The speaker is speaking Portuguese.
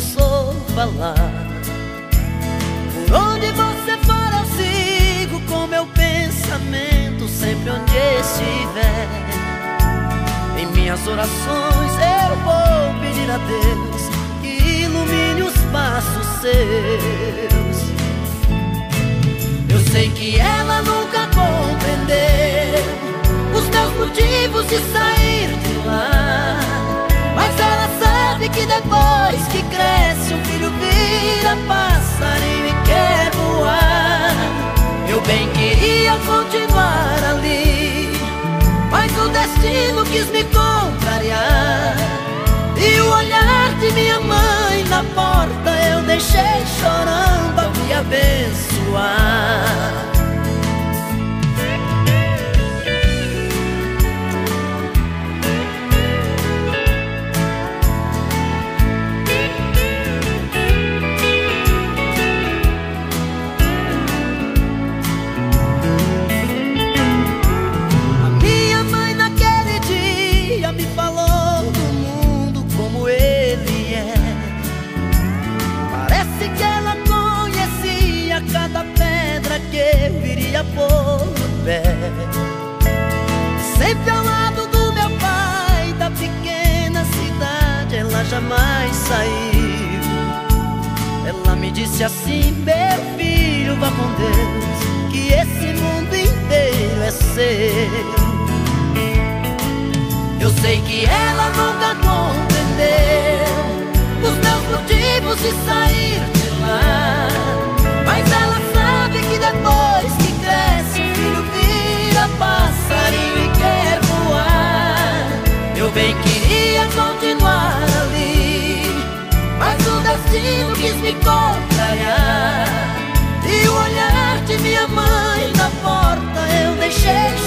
começou a falar. Por onde você for eu sigo com meu pensamento, sempre onde estiver. Em minhas orações eu vou pedir a Deus que ilumine os passos seus. Eu sei que ela nunca compreendeu os meus motivos de sair de lá, mas ela sabe que depois que cresce um filho vira passarinho e quer voar. Eu bem queria continuar ali, mas o destino quis me contrariar. E o olhar de minha mãe na porta eu deixei chorando a me abençoar. Que eu viria pôr no pé, sempre ao lado do meu pai, da pequena cidade ela jamais saiu. Ela me disse assim: meu filho, vá com Deus, que esse mundo inteiro é seu. Eu sei que ela nunca compreendeu os meus motivos de sair de lá, mas ela sabe que depois que cresce o filho vira passarinho e quer voar. Eu bem queria continuar ali, mas o destino quis me contrariar. E o olhar de minha mãe na porta eu deixei